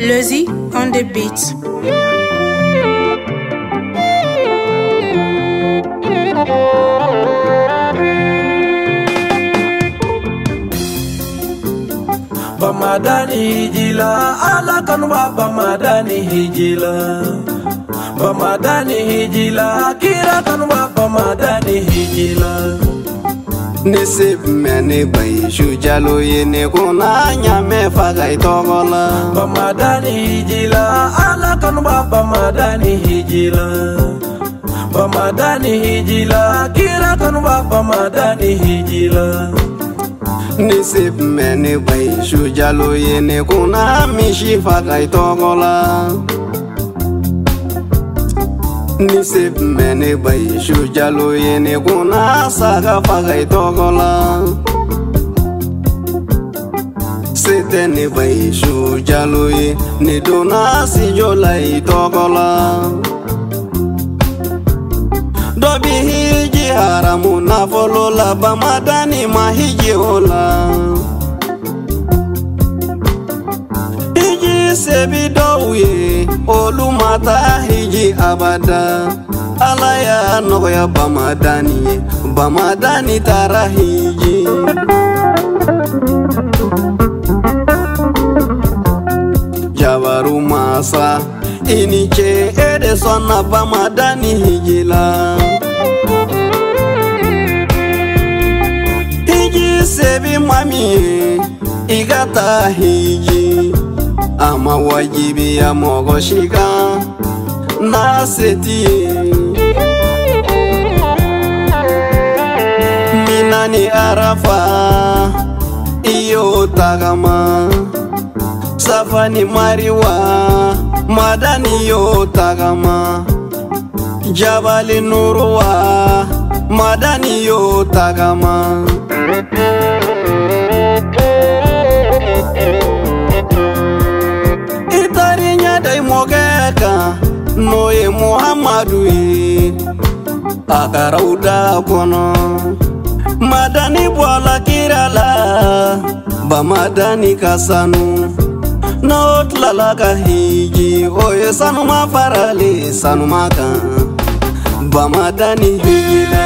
Lozy on the beat. Madane hijila ala kanwa Madane hijila Madane hijila kira kanwa Madane hijila Nisib meni bay Diallo yene kuna nyame fagay togola Madane hijila ala kanwa Madane hijila Madane hijila kira kanwa Madane hijila Nisib meni bay Diallo yene kuna mishi fagay togola Nisib meni bay Diallo yene kuna saga fagay togola Sete ni bay Diallo yene dona si jolay togola Dobi hiji haramu na folola ba Madane ma hiji ola Hiji sebi douye olu mata hiji abada Alaya noya ba Madane tara hiji Jawaru masa ini che ede sona ba Madane hijila Hiji sebi mami igata hiji ama wajibi ya mogo shika na seti Minani arafa iyo tagama Safani mariwa Madane yo tagama Jabali nuruwa Madane yo tagama Itarinya dai mogeka Noye Muhammadu Akarauda kono Madane bola kirala ba Madane kasanu Not lalaka hiji oye sanuma farale sanuma kan ba Madane hijila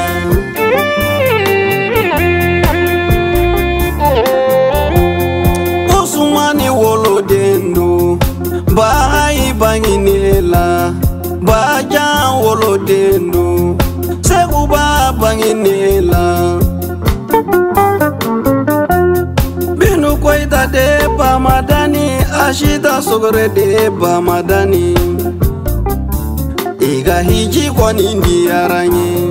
Osumani wolo dendo ba hai banginela ba jan wolo dendo segu ba banginela Binu koita de ba Madane ashita sogore de ba Madane Iga hiji kwa nindi aranye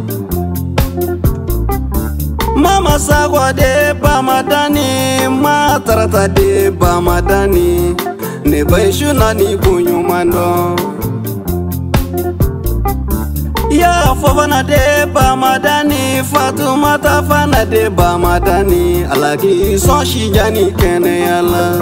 Mama sagwa de ba Madane Matarata de ba Madane Ne baishu nani kunyumando Ya fofana de ba Madane Fatumata fana de ba Madane Alaki son shijani kene yala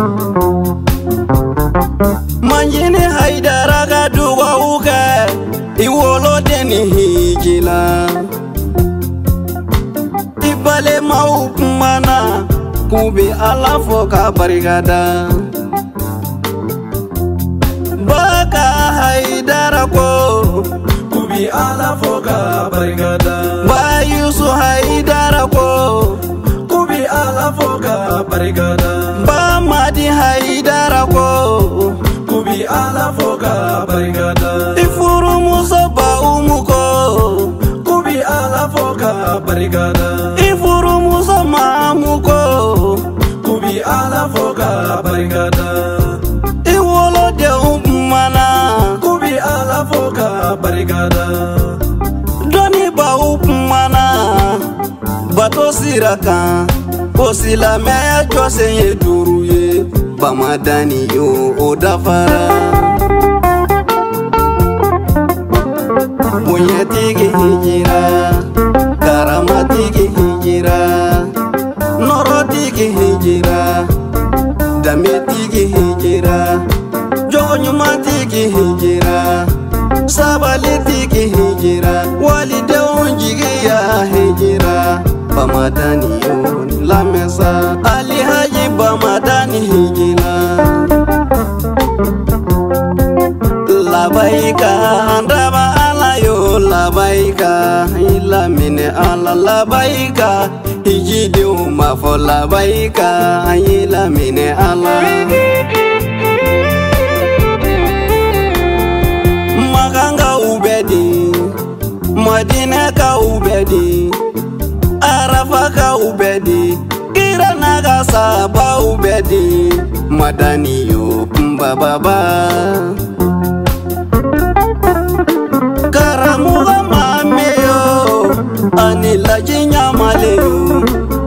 Manjini Haïdara ga duwa uke Iwolo deni hijila Ibale maukumana Kubi ala foka barigada Baka Haïdara ko Kubi ala foka barigada Ba Yssouf Haïdara ko Kubi ala foka barigada Ba Madi Haïdara ko Kubi ala foka barigada Ifuru muso ba umuko Kubi ala foka barigada Ifuru muso mamuko Kubi ala foka barigada Iwolo de umana Kubi ala foka barigada Doni ba umana Bato siraka Osila me jose ye duruye ba Madane yo odafara Munye tigi hijira Karama tigi hijira Noro tigi hijira Dame tigi hijira Jonyuma tigi hijira Sabali tigi hijira Walide unjigi ya hijira ba Madane yo la mesa Ali haji ba Madane hijila ala labaika hijidi uma fo labaika ayi lamine ala maganga ubedi Madine ka ubedi Arafa ka ubedi Kira naga saba ubedi Madani yo mbababa Karamuga mame yo Anila jinya male yo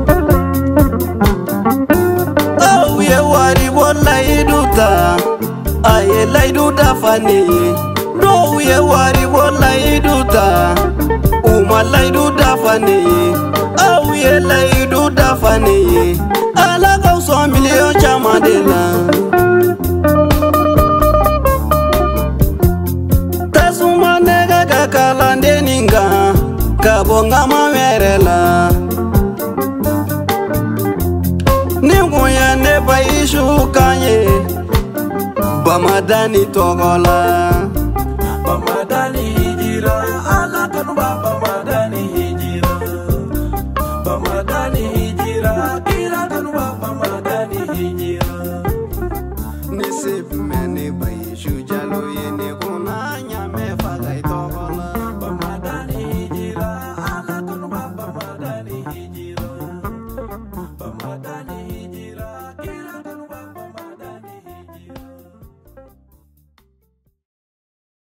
Auye wari wala iduta Aye la iduta fani Douye wari wala iduta Uma la iduta fani Auye la iduta fani Ala kauso milio chamadela Tasuma nega kakalande ninga Kabonga mamerela Ninguya neba ishu kanye Bamadani togola